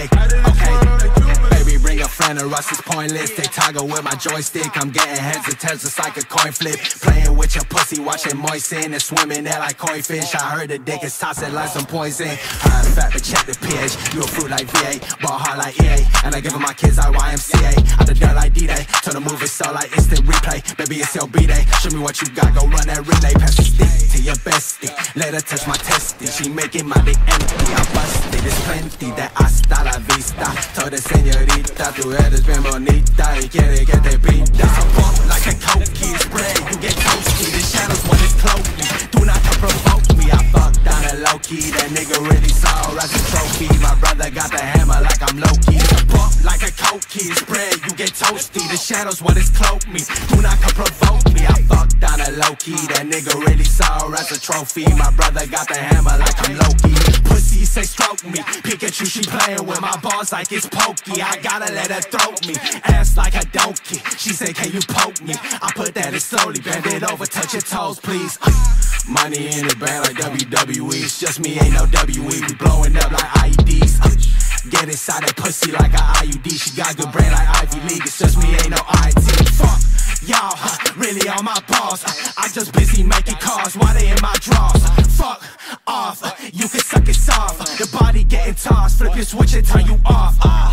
Okay, okay. Baby, bring a friend or else it's pointless. They toggle with my joystick. I'm getting heads and tails just like a coin flip. Playing with your pussy, watching moisten and swimming there like koi fish. I heard the dick is tossing like some poison. I'm fat but check the pH. You a fruit like VA, ball hard like EA. And I give my kids like YMCA. Out the dirt like D-Day. Turn the movie so like instant replay. Baby, it's your B-Day. Show me what you got, go run that relay. Pass the stick to your bestie. Let her touch my testy. She making my dick empty. I busted, it's plenty. That hasta la vista. Told the señorita, tu eres bien bonita. Y quiere que te pinta. I bump like a cokie spray. You get toasty. The shadows when it's cloaky. Do not come provoke me. I fucked down a low-key. That nigga really saw as a trophy. My brother got the hammer like I'm low-key. Bump like a cokie spray. You get toasty. The shadows when it's cloak me. Do not come provoke me. I fucked down a low-key. That nigga really saw as a trophy. My brother got the hammer like I'm low-key. Pussy say stroke me. Pikachu, she playing with my balls like it's pokey. I gotta let her throat me. Ass like a donkey. She said, can you poke me? I put that in slowly. Bend it over, touch your toes, please. Money in the bank like WWE. It's just me, ain't no WE. We blowing up like IEDs. Get inside that pussy like a IUD. She got good brain like Ivy League. It's just me, ain't no IT. Fuck y'all, really on my balls. I'm just busy making calls while they in my drawers. Fuck off, you can suck it soft. The body getting tossed, flip your switch and turn you off.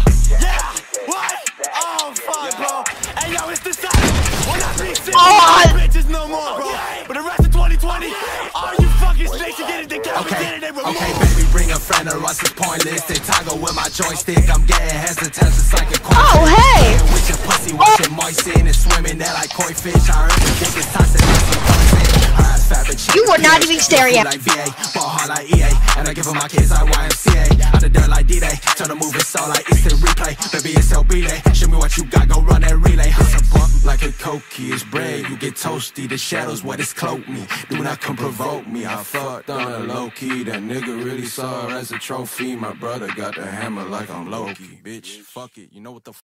Yeah, what? Oh fuck, bro. Hey yo, it's the side. We're not being serious, bitches no more, bro. For the rest of 2020, all you fucking snakes you get it decapitated and removed. Okay, baby, bring a friend or else it's pointless. They toggle with my joystick. I'm getting heads and tails just like a coin. Oh hey! With your pussy, watching moisten and swimming there like koi fish. I heard the dick is tossing like some poison. You were not even staring at like VA, ball hard like EA. And I give my kids like YMCA. Out the dirt like D-Day. Turn the movie so like instant replay. Baby, it's your B-Day. Show me what you got, go run that relay. It's a bump like a cokie, it's bread. You get toasty, the shadows what it's cloak me. Do not come provoke me. I fucked on a low-key. That nigga really saw her as a trophy. My brother got the hammer like I'm low-key. Bitch, fuck it, you know what the